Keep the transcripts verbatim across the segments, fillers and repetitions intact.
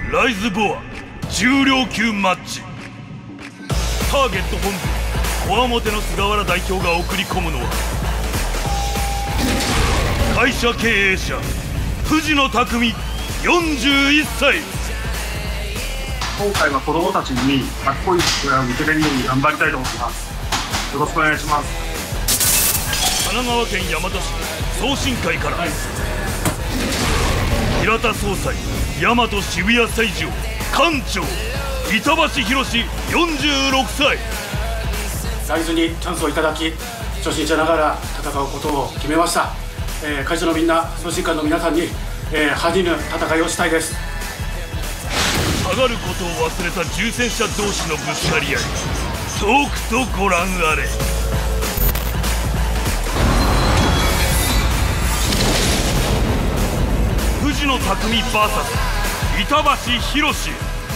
ライズボア重量級マッチ。ターゲット本部こわもての菅原代表が送り込むのは会社経営者藤野匠よんじゅういっさい。 今回は子供たちにかっこいい父親を見せれるように頑張りたいと思ってます。よろしくお願いします。 神奈川県大和市送信会から、はい、平田総裁大和渋谷西条館長板橋宏よんじゅうろくさい。 ライズにチャンスをいただき初心者ながら戦うことを決めました。えー、会社のみんな送信会の皆さんに、えー、恥じぬ戦いをしたいです。 下がることを忘れた重戦車同士のぶつかり合い、遠くとご覧あれ。藤野匠 ブイエス 板橋宏。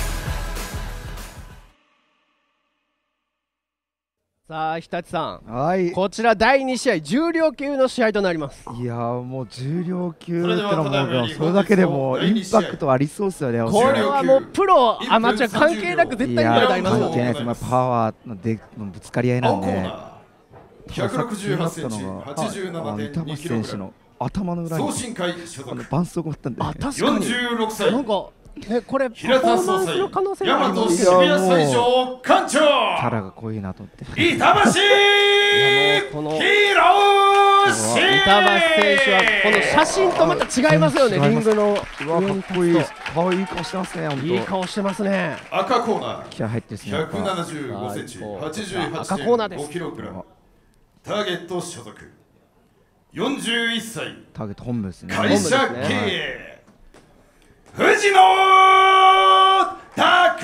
さあ日立さん、 はい、 こちらだいに試合重量級の試合となります。 いやーもう重量級ってのはもうそれだけでもインパクトありそうですよね。 これはもうプロアマチュア関係なく絶対にありますよ。 関係ないです。まあパワーのでぶつかり合いなんで、 ひゃくろくじゅうはちセンチ、はちじゅうななてんにキログラム、 頭の裏に送信会所属絆創膏があったんで、 あ確かによんじゅうろくさい。 なんかねこれパフォ平田ーマ総裁ンスの可能性があり大和ます。 渋谷西条館長キャラが濃いなと思って。 板橋この宏。 板橋選手はこの写真とまた違いますよね。リングのうわかっこいいです。顔いい顔してますね。本当いい顔してますね。 赤コーナー気合入ってるですね。 ひゃくななじゅうごセンチ、はちじゅうはちてんごキログラム、ターゲット所属よんじゅういっさい、 ターゲット本部ですね。 会社経営藤野匠。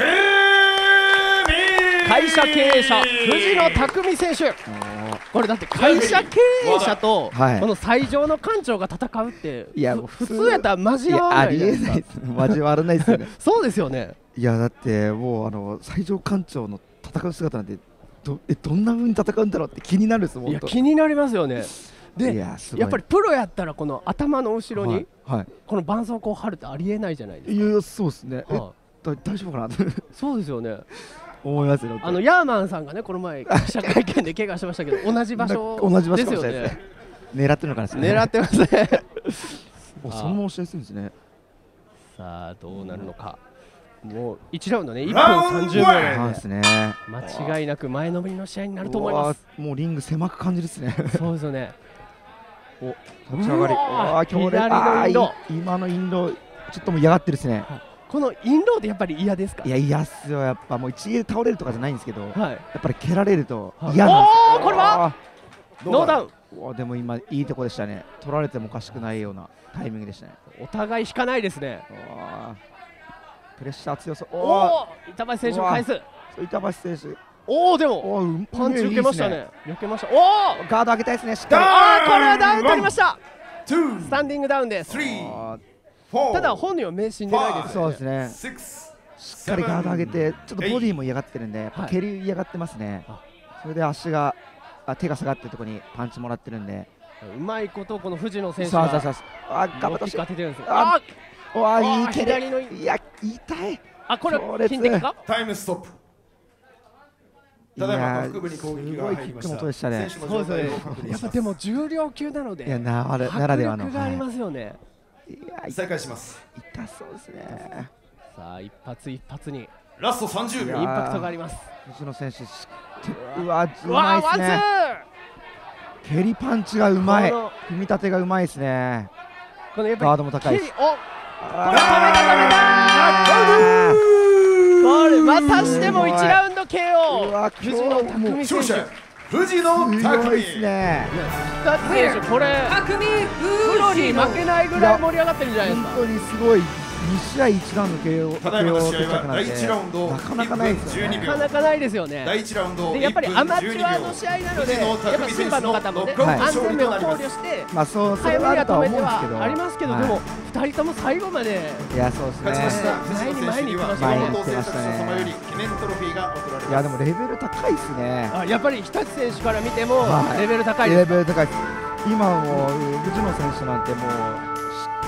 会社経営者藤野匠選手。これだって会社経営者とはいこの西条の館長が戦うって、 いやふ普通やったら交わらないじゃないですか。 いやありえないです。交わらないですよね。 そうですよね。 いやだってもうあの西条館長の戦う姿なんてどえどんな風に戦うんだろうって気になるんです。 いや気になりますよね。でいやすごいやっぱりプロやったらこの頭の後ろにはい、はいこの絆創膏を貼るってありえないじゃないですか。 いやそうですね。えはだ大丈夫かなってそうですよね。 思いますよ。 あのヤーマンさんがねこの前記者会見で怪我してましたけど同じ場所同じ場所ですよかもしれないですね。 狙ってるのかな。 狙ってますね。 おそのまま押し合いするんですね。 さあどうなるのか。もういちラウンドねいっぷんさんじゅうびょうそうなのですね。 で間違いなく前のめりの試合になると思います。 うわーもうリング狭く感じるですね。 そうですよね。お立ち上がり、 うわーわー強烈。 左のインドあーい今のインドちょっともう嫌がってるですね。 このインローってやっぱり嫌ですか。 いや嫌っすよ。やっぱもう一撃で倒れるとかじゃないんですけど、 はい。 やっぱり蹴られるとはい嫌なんですよ。 おーこれはノーダウン。 うわでも今いいとこでしたね。取られてもおかしくないようなタイミングでしたね。 お互い引かないですね。 うわプレッシャー強そう。 おおお板橋選手を返す。 ー板橋選手おおでもおーパンチ受けましたね。避けました。おおガード上げたいですね。しっかり。 ああこれはダウン取りました。 ツースタンディングダウンです。 スリーあフォーただ本人は目死んでないです。 そうですね。 シックスしっかりガード上げて、ちょっとボディも嫌がってるんで、やっぱはい蹴り嫌がってますね。 あそれで足があ手が下がってるところにパンチもらってるんで。 うまいことこの藤野選手がさあさあさあ、あ頑張ってほしい。 当ててるんですよ。 ああわあいいあ蹴り。 左のいや痛い。 あこれ強烈金的か。 タイムストップ。ただいま腹部に攻撃が入りました。 すごいキックもそうでしたね選手の状態を確認します。 やっぱでも重量級なのでいやなあれならではの。 迫力がありますよね。 いや再開します。 痛そうですね。 さあ一発一発にインラストさんじゅうびょう。 パクトがあります。 藤野選手しうわううわーワンツまいですね。 ー。 蹴りパンチがうまい。 この組み立てがうまいですね。 このやっぱりガードも高いです。 蹴りおあこれ止めた止めたこれまたしてもいちラウンド ケーオー。 うわ藤野匠選勝者手。 藤野すごい匠ですね。 だって選手これプロに負けないぐらい盛り上がってるんじゃないですか。 本当にすごい。に試合いちラウンド ケーオーただいまの試合は決着なんてだいいちラウンドなかなかないですよいっぷんじゅうにね。 びょう。 なかなかないですよね。 だいいちラウンドでやっぱりアマチュアの試合なのでやっぱ審判の方もね安全面を考慮してまあそうそれ早めにははあるとは止めて思うんですけど。 はありますけど、 はいでもふたりとも最後までいやそうです勝ちましたね。 藤野選手には前に行って総合製ましたね作所様より記念トロフィーが贈られます。 いやでもレベル高いですね。 あやっぱり日立選手から見てもはいレベル高いレです。 ベル高いです。今もう藤野選手なんてもう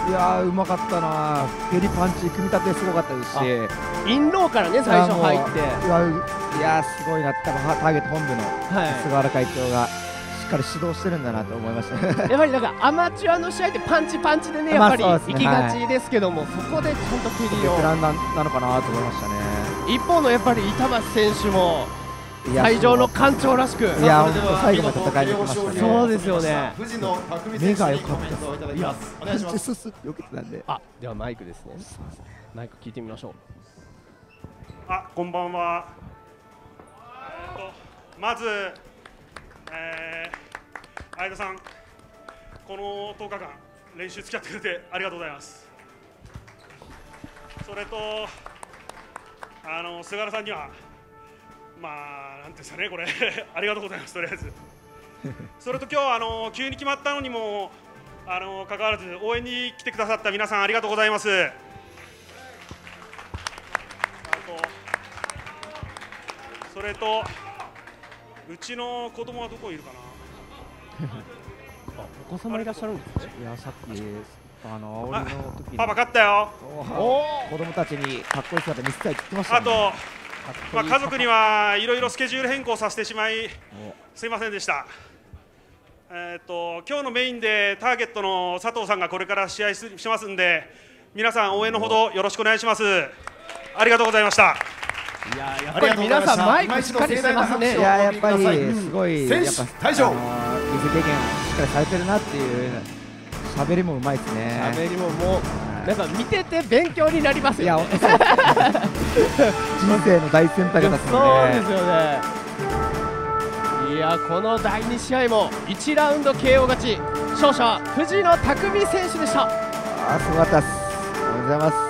いやーうまかったな。蹴りパンチ組み立てすごかったですし、 インローからね最初入って、 いやいやすごいな。多分ターゲット本部の菅原会長がしっかり指導してるんだなと思いましたね。 やっぱりなんかアマチュアの試合ってパンチパンチでねやっぱり行きがちですけども、そこでちゃんと蹴りを。ベテランなのかなと思いましたね。一方のやっぱり板橋選手も会場の館長らしく、 いや最後まで戦いに行きましたね。 そうですよね。 目が良かったです。いやパンチススってよけてたんで。 あ、ではマイクですね。マイク聞いてみましょう。 あ、こんばんは。えー、とまず、えー、相田さん、このとおかかん練習付き合ってくれてありがとうございます。それとあの菅原さんにはまあなんていうんですかね、これありがとうございます。とりあえずそれと今日あの急に決まったのにもあの関わらず応援に来てくださった皆さんありがとうございます。あとそれとうちの子供はどこいるかなお子様いらっしゃるんですね。 いやさっきあの俺の時にパパ勝ったよ。 子供たちにかっこいい姿見せたいって言ってましたね。 あとまあ家族にはいろいろスケジュール変更させてしまいすいませんでした。えー、と今日のメインでターゲットの佐藤さんがこれから試合しますんで、皆さん応援のほどよろしくお願いします。ありがとうございました。 いややっぱり皆さんマイクしっかりしてますね。 いややっぱりすごいやっぱ退場。 水経験しっかりされてるなっていう。喋りもうまいですね。 喋りももうなんか見てて勉強になりますよね。 人生の大選択だったそうですよね。いやこのだいに試合もいちラウンド ケーオー 勝ち、勝者藤野拓実選手でした。 あーすごかったです。ありがとうございます。